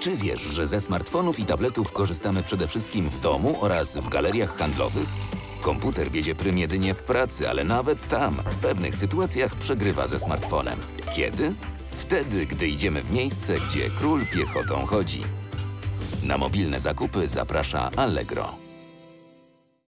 Czy wiesz, że ze smartfonów i tabletów korzystamy przede wszystkim w domu oraz w galeriach handlowych? Komputer wiedzie prym jedynie w pracy, ale nawet tam, w pewnych sytuacjach przegrywa ze smartfonem. Kiedy? Wtedy, gdy idziemy w miejsce, gdzie król piechotą chodzi. Na mobilne zakupy zaprasza Allegro.